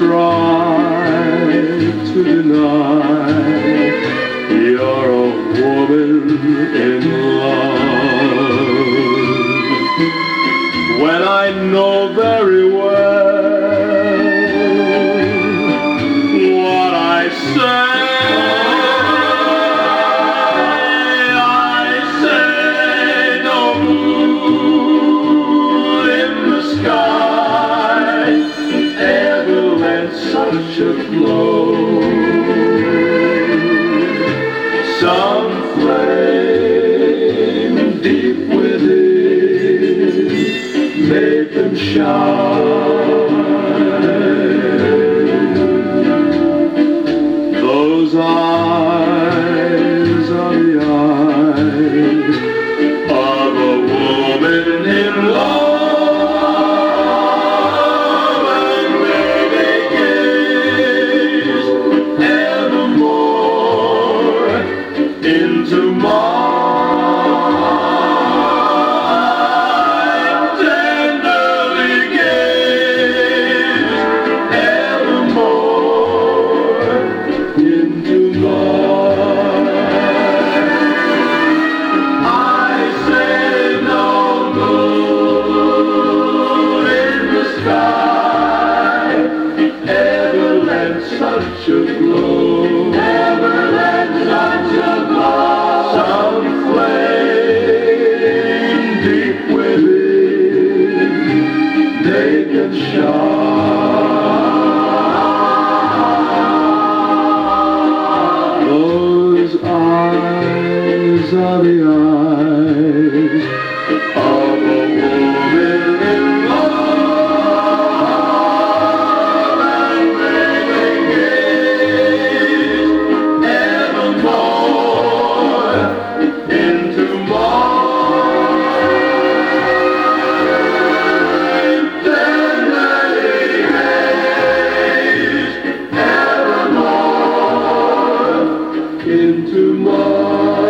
try to deny you're a woman in love, when I know very well what I say. Such a glow, some flame deep within made them shine. Those eyes are the eyes of a woman in love. Into mine, tenderly gaze evermore into mine. I say no moon in the sky ever lent such a glow, ever lent such a some flame deep within, naked shine. Those eyes are the eyes of a woman in love, and they gaze evermore into mine, tenderly gaze evermore into mine.